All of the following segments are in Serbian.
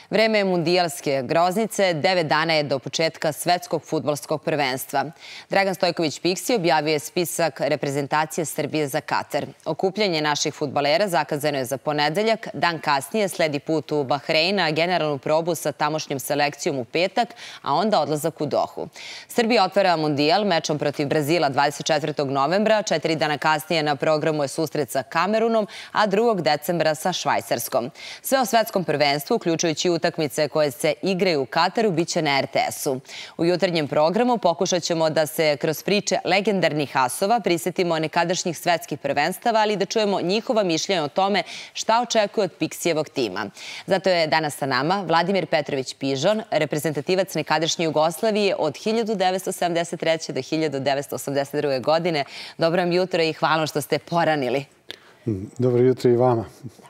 Vreme je mundijalske groznice, 9 dana je do početka svetskog fudbalskog prvenstva. Dragan Stojković Piksi objavio je spisak reprezentacije Srbije za Katar. Okupljanje naših fudbalera zakazano je za ponedeljak, dan kasnije sledi put u Bahrein, a generalnu probu sa tamošnjom selekcijom u petak, a onda odlazak u Dohu. Srbija otvara mundijal mečom protiv Brazila 24. novembra, 4 dana kasnije na programu je susret sa Kamerunom, a 2. decembra sa Švajcarskom. Sve o svetskom prvenstvu, uključujući utakmice koje se igraju u Kataru, biće na RTS-u. U jutarnjem programu pokušat ćemo da se kroz priče legendarnih asova prisetimo nekadašnjih svetskih prvenstava, ali da čujemo njihova mišljenja o tome šta očekuje od Piksijevog tima. Zato je danas sa nama Vladimir Petrović Pižon, reprezentativac nekadašnje Jugoslavije od 1973. do 1982. godine. Dobro vam jutro i hvala što ste poranili. Dobro jutro i vama.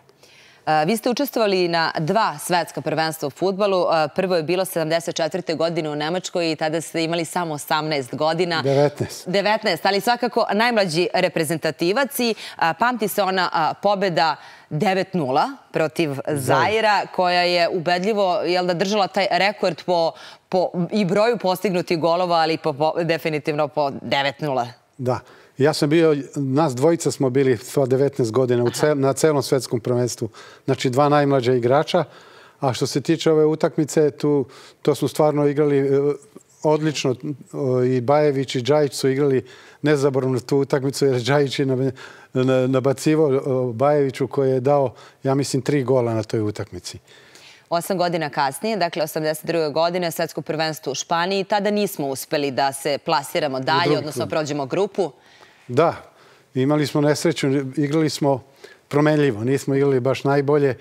Vi ste učestvovali na 2 svetska prvenstva u fudbalu. Prvo je bilo 74. godine u Nemačkoj i tada ste imali samo 18 godina. 19, ali svakako najmlađi reprezentativac i pamti se ona pobjeda 9-0 protiv Zaira, koja je ubedljivo držala taj rekord po i broju postignutih golova, ali definitivno po 9-0. Da. Ja sam bio, nas dvojica smo bili 19 godina na celom svetskom prvenstvu. Znači 2 najmlađa igrača. A što se tiče ove utakmice, to smo stvarno igrali odlično. I Bajević i Džajić su igrali nezaboravno tu utakmicu, jer Džajić je nabacivao Bajeviću koji je dao, ja mislim, 3 gola na toj utakmici. 8 godina kasnije, dakle 82. godine, svetsko prvenstvo u Španiji. Tada nismo uspeli da se plasiramo dalje, odnosno prođemo grupu. Da, imali smo nesreću, igrali smo promenljivo, nismo igrali baš najbolje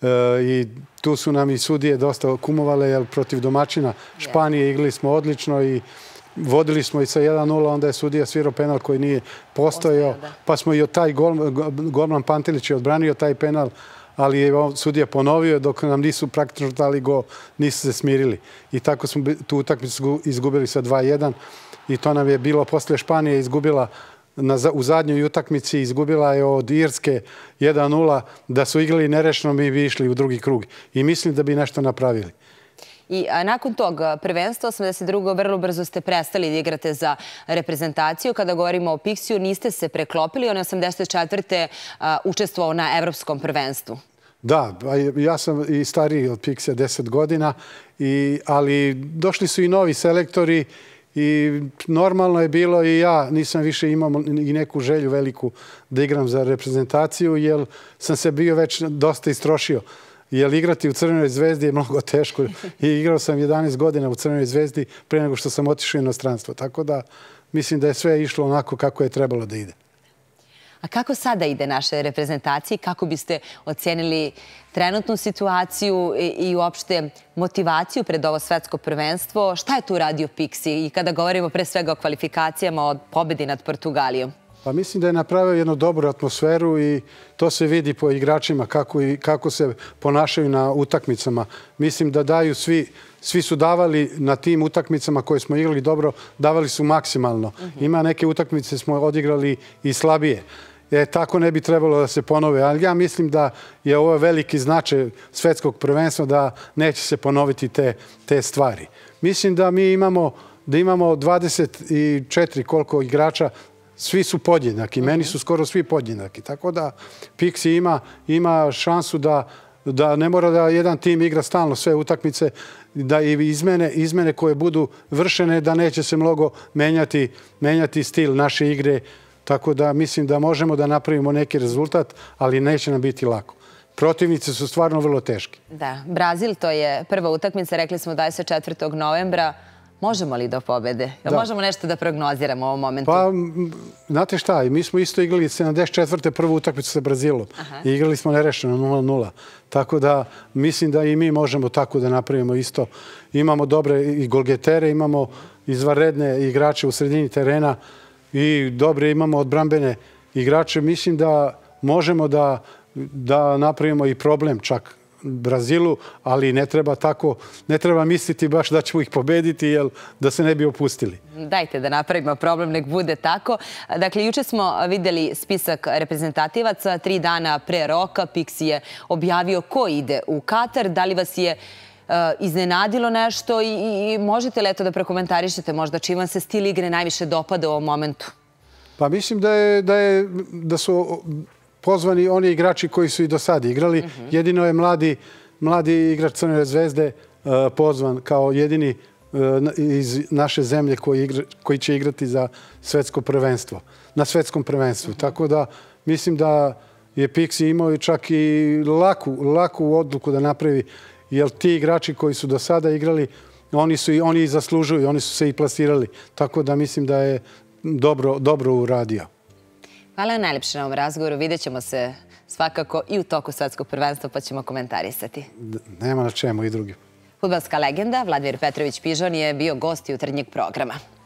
i tu su nam i sudije dosta kumovale, jer protiv domaćina Španije igrali smo odlično i vodili smo i sa 1-0, onda je sudija svirao penal koji nije postojao, pa smo i taj golman Pantelić je odbranio taj penal, ali je sudija ponovio dok nam nisu praktično dali gol, nisu se smirili. I tako smo tu utakmicu izgubili sa 2-1 i to nam je bilo posle Španije izgubila u zadnjoj utakmici, izgubila je od Irske 1-0, da su igrali nerešeno, mi bi išli u drugi krug. I mislim da bi nešto napravili. I nakon tog prvenstva, 82. vrlo brzo ste prestali da igrate za reprezentaciju. Kada govorimo o Piksiju, niste se preklopili, on je 84. učestvovao na evropskom prvenstvu. Da, ja sam i stariji od Piksija 10 godina, ali došli su i novi selektori i normalno je bilo i ja nisam više imao i neku želju veliku da igram za reprezentaciju, jer sam se bio već dosta istrošio. Jer igrati u Crvenoj zvezdi je mnogo teško i igrao sam 11 godina u Crvenoj zvezdi pre nego što sam otišao u inostranstvo. Tako da mislim da je sve išlo onako kako je trebalo da ide. A kako sada ide naše reprezentacije? Kako biste ocenili trenutnu situaciju i uopšte motivaciju pred ovo svetsko prvenstvo? Šta je tu radio Piksi? I kada govorimo pre svega o kvalifikacijama od pobedi nad Portugalijom? Pa mislim da je napravio jednu dobru atmosferu i to se vidi po igračima kako se ponašaju na utakmicama. Mislim da daju svi su davali na tim utakmicama koje smo igrali dobro, davali su maksimalno. Ima neke utakmice smo odigrali i slabije. Tako ne bi trebalo da se ponove, ali ja mislim da je ovo veliki značaj svetskog prvenstva, da neće se ponoviti te stvari. Mislim da mi imamo 24 koliko igrača, svi su podjednaki, meni su skoro svi podjednaki. Tako da Piksi ima šansu da ne mora da jedan tim igra stalno sve utakmice, da i izmene koje budu vršene, da neće se mnogo menjati stil naše igre. Tako da mislim da možemo da napravimo neki rezultat, ali neće nam biti lako. Protivnice su stvarno vrlo teški. Da, Brazil, to je prva utakmica, rekli smo 24. novembra. Možemo li do pobede? Možemo nešto da prognoziramo u ovom momentu? Pa, znate šta, mi smo isto igrali 74. prvu utakmicu sa Brazilom. I igrali smo nerešeno 0-0. Tako da mislim da i mi možemo tako da napravimo isto. Imamo dobre i golgetere, imamo izvanredne igrače u sredini terena i dobre imamo odbrambene igrače. Mislim da možemo da napravimo i problem čak Brazilu, ali ne treba tako, ne treba misliti baš da ćemo ih pobediti, jer da se ne bi opustili. Dajte da napravimo problem, nek bude tako. Dakle, juče smo videli spisak reprezentativaca, 3 dana pre roka. Pixi je objavio ko ide u Katar. Da li vas je iznenadilo nešto i možete li eto da prokomentarišete možda čim vam se stil igre najviše dopada u ovom momentu? Pa mislim da su pozvani oni igrači koji su i do sada igrali. Jedino je mladi igrač Crvene zvezde pozvan kao jedini iz naše zemlje koji će igrati za svetsko prvenstvo, na svetskom prvenstvu. Tako da mislim da je Pixi imao čak i laku odluku da napravi, jer ti igrači koji su do sada igrali, oni i zaslužuju, oni su se i plasirali. Tako da mislim da je dobro uradio. Hvala najlepše na ovom razgovoru. Vidjet ćemo se svakako i u toku svetskog prvenstva pa ćemo komentarisati. Nema na čemu i drugim. Fudbalska legenda Vladimir Petrović Pižon je bio gost jutarnjeg programa.